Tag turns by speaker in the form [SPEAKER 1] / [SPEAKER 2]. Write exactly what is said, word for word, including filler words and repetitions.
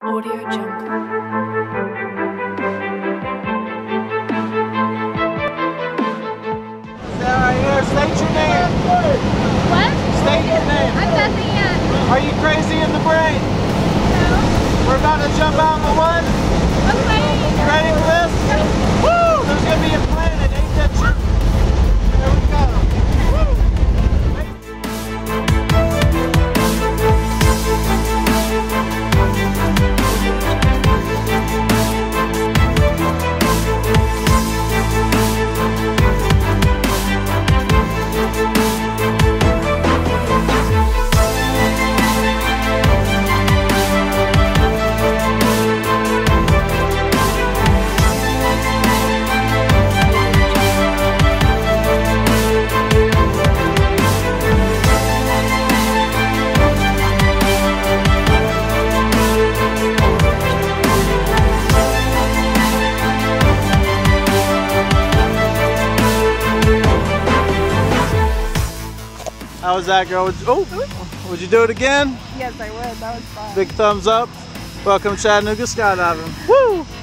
[SPEAKER 1] Audio Jungle.
[SPEAKER 2] Sarah, here, state your name.
[SPEAKER 3] What?
[SPEAKER 2] State your name.
[SPEAKER 3] I'm Bethany Ann.
[SPEAKER 2] Are you crazy in the brain?
[SPEAKER 3] No.
[SPEAKER 2] We're about to jump out in the what?
[SPEAKER 3] Okay.
[SPEAKER 2] You ready for this? Woo! There's gonna be a planet, ain't that true? There we go. How was that, girl? Would you, oh, would you do it again?
[SPEAKER 3] Yes, I would. That was fun.
[SPEAKER 2] Big thumbs up. Welcome to Chattanooga skydiving. Woo!